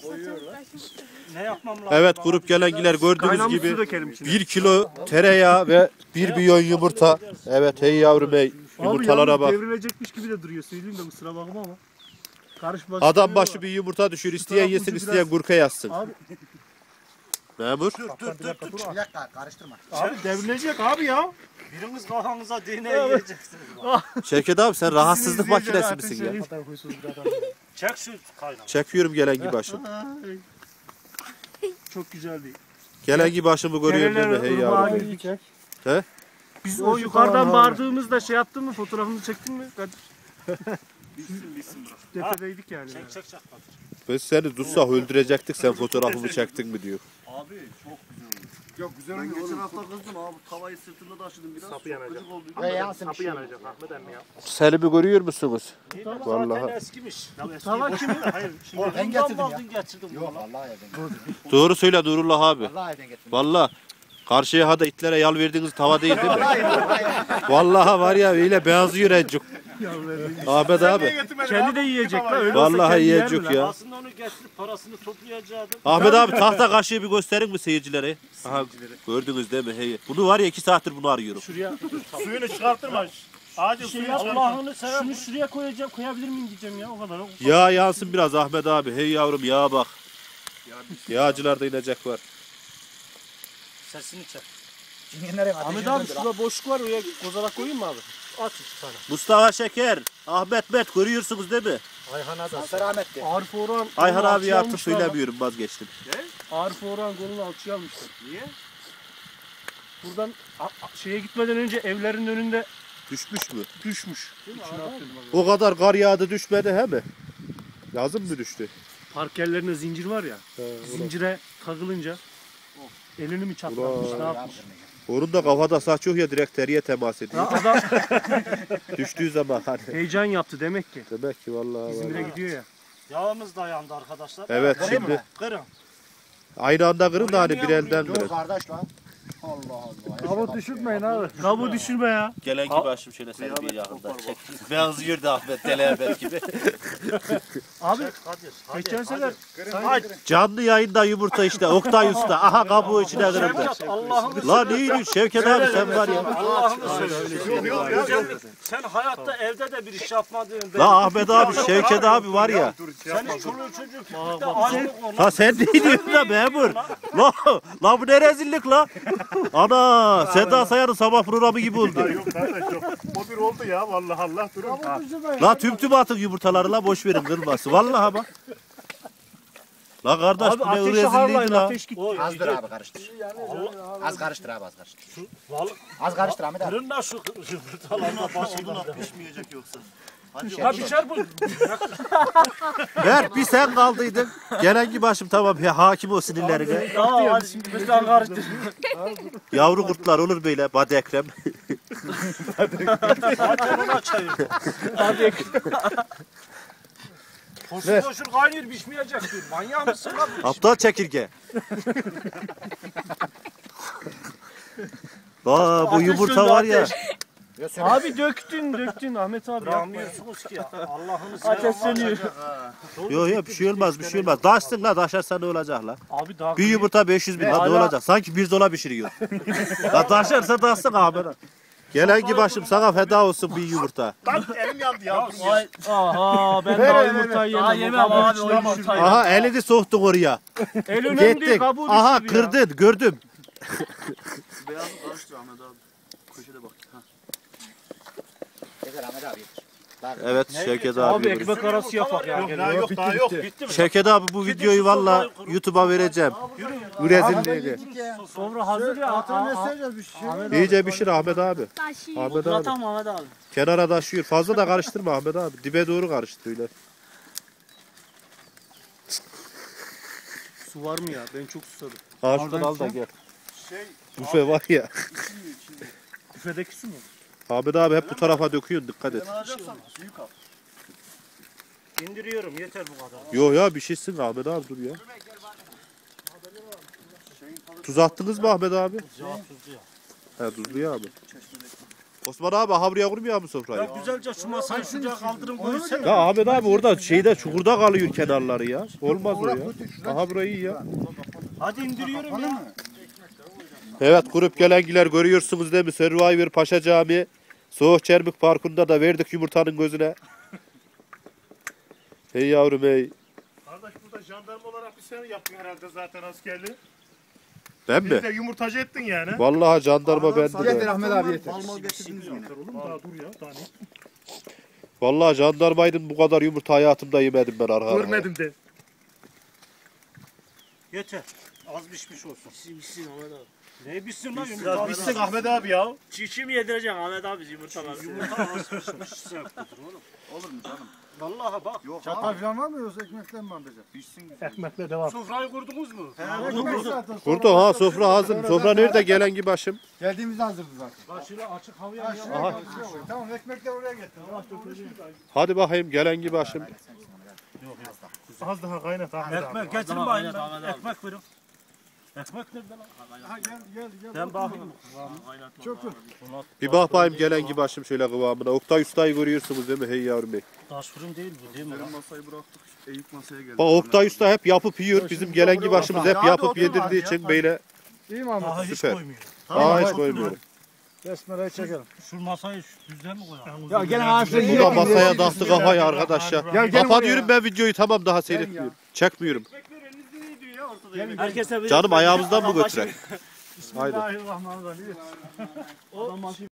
Ne yapmam lazım? Evet grup gelengiler gördüğünüz Kaynamış su gibi dökelim içine. 1 kilo tereyağı ve 1 milyon yumurta. Evet hey yavrum hey. Yumurtalara abi, bak. devrilecekmiş gibi de duruyor. Söyleyeyim de kusura bakma ama. Adam başı bir yumurta düşür. İsteyen yesin, isteyen gurka yazsın. Abi. Memur. Dur. Bir dakika karıştırma. Abi devrilecek abi ya. Biriniz kafanıza değneği yiyeceksiniz. Şevket abi sen rahatsızlık makinesi misin ya? Çek şu kaynağı. Çekiyorum gelengi başım. Çok güzel değil. Gelengi başımı görüyorum değil mi hey yavrum? He? Biz o yukarıdan bağırdığımızda şey yaptın mı? Fotoğrafını çektin mi? Bilsin. Tepedeydik yani. Çek. Ben seni tutsak öldürecektik, sen fotoğrafımı çektin mi diyor. Abi çok güzel oldu. Ya güzel oldu. Ben geçen hafta kızdım abi. Tavayı sırtımda taşıdım biraz. Sapı yanacak. Sapı yanacak Ahmet emmi ya. Selimi görüyor musunuz? Zaten Vallahi. eskimiş. Tava kimin? Hayır. Şimdi Ben getirdim ya. getirdim. Yok vallahi evden getirdim. Doğru söyle Nurullah abi. Vallahi evden getirdim. Vallahi karşıya hada itlere yal verdiğiniz tava değil mi? Vallahi var ya öyle beyazıyor encuk. Ahmet abi. Kendi de yiyecek lan. Öyle Vallahi olsa kendi yer mi yiyecek lan? ya. Aslında onu getirip parasını toplayacaktım. Ahmet abi tahta kaşığı bir gösterin mi seyircilere? Aha, gördünüz değil mi? Hey. Bunu var ya 2 saattir bunu arıyorum. Şuraya Suyunu çıkarttırma. Ağacın şey suyu yap. Allah'ını sever. Şunu şuraya koyacağım. Koyabilir miyim diyeceğim ya o kadar. Yağ yansın biraz Ahmet abi. Hey yavrum yağa bak. Yağcılar da inecek var. Sesini çek. Çingenlerin Ahmet abi şurada boşluk var. Oraya kozalak koyayım mı abi? At 2 tane. Mustafa Şeker, Ahmet Met görüyorsunuz değil mi? Ayhan'a da. Selametti. Arif Orhan. Ayhan kolunu abi alçıya artık almışlar lan. söylemiyorum vazgeçtim. Arif Orhan kolunu alçıya almışlar. Niye? Buradan şeye gitmeden önce evlerin önünde Düşmüş mü? düşmüş. İçine attım. O kadar kar yağdı düşmedi he mi? Yazın mı düştü? Park yerlerinde zincir var ya. Zincire takılınca elini mi çatlatmış ne yapmış? Onun da kafada saç yok ya direkt teriye temas ediyor. Adam Düştüğü zaman hani. heyecan yaptı demek ki. Demek ki vallahi. İzmir'e gidiyor ya. Yağımız da yandı arkadaşlar. Evet şimdi Kırın. aynı anda kırın da hani bir elden Yok kırın. kardeş lan. Allah Allah. Kabuğu düşürmeyin abi. Kabuğu düşürme ya. Gelen gibi başım şöyle seni bir yakında çek. Beyaz yürüdü Ahmet Deli Ahmet gibi. Abi Hadi. geçen sefer Canlı yayında yumurta işte Oktay Usta. Aha kabuğu içine kırıldı. Şevket Allah'ını Lan iyi Şevket abi sen var ya. Allah'ını seversen. Yok. Sen hayatta evde de bir iş yapmadın. La Ahmet abi Şevket abi var ya. Senin çoluğun çocuğun piknikte ayrılık olmaz. Ha sen ne diyorsun da memur? La bu ne rezillik la? Ana Seda Sayan'ın sabah programı gibi oldu. Yok kardeş yok. O bir oldu ya vallahi Allah durun. La tüm atın yumurtaları la boş verin kırması. Vallahi bak. La kardeş abi bu ne ateşi rezilliğiydi harlayın la. ateş gitti. Azdır abi karıştır. Az karıştır abi az karıştır. Vallahi Az karıştır Ahmet abi. kırın da şu yumurtalarla başına. Pişmeyecek yoksa. Ya biçer bu. Ver bir sen kaldıydın. Gelen gibi başım tamam ya hakim o sinirlerine. Tamam hadi şimdi bir tane karıştır. Yavru kurtlar olur böyle Badi Ekrem. Zaten ona çevir. Hadi Boşur kaynıyor pişmeyecek diyor. Manyak mısın lan? Aptal çekirge. Aa bu yumurta var ya. abi döktün Ahmet abi yapma. Yapmıyorsunuz ki ya. Allah'ını Ateş seversen. sönüyor. Yok bir şey olmaz bir şey olmaz. Daşsın la daşarsa ne olacak la? Abi daha Bir yumurta 500 bin la ne hala- olacak? Sanki bir dola pişiriyor. La daşarsa daşsın abi. Gelen gibi başım sana feda olsun bir yumurta. Lan elim yandı ya. aha ben daha yumurtayı yemem. yemem abi, o yumurtayı. Aha elini soktun oraya. El önemli değil Gittik. kabuğu Aha düştü ya. kırdın gördüm. Beyazı karıştır Ahmet abi. Köşede bak. Yeter Ahmet abi yeter. Evet Şevket Abi abi. ekmek arası yapak ya. Yok daha yok daha yok. Bitti mi? Şevket abi bu videoyu valla YouTube'a vereceğim. Bu rezilliğini. Sonra hazır ya. İyice pişir Ahmet abi. Ahmet abi. Tamam Ahmet abi. Kenara taşıyor. Fazla da karıştırma Ahmet abi. Dibe doğru karıştır öyle. Su var mı ya? Ben çok susadım. Ha şuradan al da gel. Şey Büfe var ya. Büfedeki su mu? Ahmet abi hep bu tarafa döküyorsun dikkat et. sen alacaksan suyu kap. İndiriyorum yeter bu kadar. Yok ya bir şeysin Ahmet abi dur ya. Tuz attınız mı Ahmet abi? Ya tuzlu ya. He tuzlu ya abi. Osman abi aha buraya kurmuyor mu sofrayı? Ya güzelce şu masayı şuraya kaldırın koyun. Ya Ahmet abi orada şeyde çukurda kalıyor kenarları ya. Olmaz o ya. Aha burayı iyi ya. Hadi indiriyorum ya. Evet grup gelengiler görüyorsunuz değil mi? Survivor Paşa Camii. Soğuk Çermik Parkı'nda da verdik yumurtanın gözüne. Hey yavrum hey. Kardeş burada jandarma olarak bir sen yaptın herhalde zaten askerliği. Ben mi? Bir de yumurtacı ettin yani. Vallahi jandarma bende Yeter de. Ahmet abi yeter. Balmal getirdiniz mi yine? Oğlum daha dur ya. Daha ne? Vallahi jandarmaydın bu kadar yumurta hayatımda yemedim ben arkadaşlar. Görmedim de. Yeter. Az pişmiş olsun. Bitsin Ahmet abi. Ne bitsin lan Ya yumurta? bitsin Ahmet abi ya. Çiğ mi yedireceksin Ahmet abi yumurtalar? Yumurta az pişmiş serttir oğlum. Olur mu canım? Vallahi bak. Yok Çatal abi. falan var mı yoksa ekmekten mi bandıracak? Pişsin güzel. Ekmekle devam. Sofrayı kurdunuz mu? Ekmek zaten. Kurdu ha sofra hazır. Sofra nerede gelen gibi başım? Geldiğimizde hazırdı zaten. Bak şöyle açık havaya Ha, ya. şuraya koy, şuraya koy. Tamam ekmek de oraya getir. Hadi bakayım gelen gibi başım. Az daha kaynat Ahmet abi. Ekmek getirin Daha bakayım kaynat, ben. Ahmet abi. Ekmek verin. Ekmek nerede lan? Ha gel. Ben bakayım. Çok dur. Bir bak bakayım gelen gibi başım şöyle kıvamına. Oktay Usta'yı görüyorsunuz değil mi? Hey yavrum bey. Taş fırın değil bu değil mi Benim lan? masayı bıraktık. Eyüp masaya geldi. Bak Oktay Usta hep yapıp yiyor. Bizim gelen gibi başımız hep yapıp yedirdiği için böyle İyi mi Ahmet? Daha hiç süper. koymuyor. Daha hiç koymuyorum. Besmele'yi çekelim. Şu masayı düzden mi koyalım? Ya gene ağaçta Bu da masaya taktı kafayı arkadaşlar. Gel, gel Kapatıyorum ben videoyu tamam daha seyretmiyorum. Çekmiyorum. Herkese bir Canım ayağımızdan mı götürek? Haydi. Bismillahirrahmanirrahim.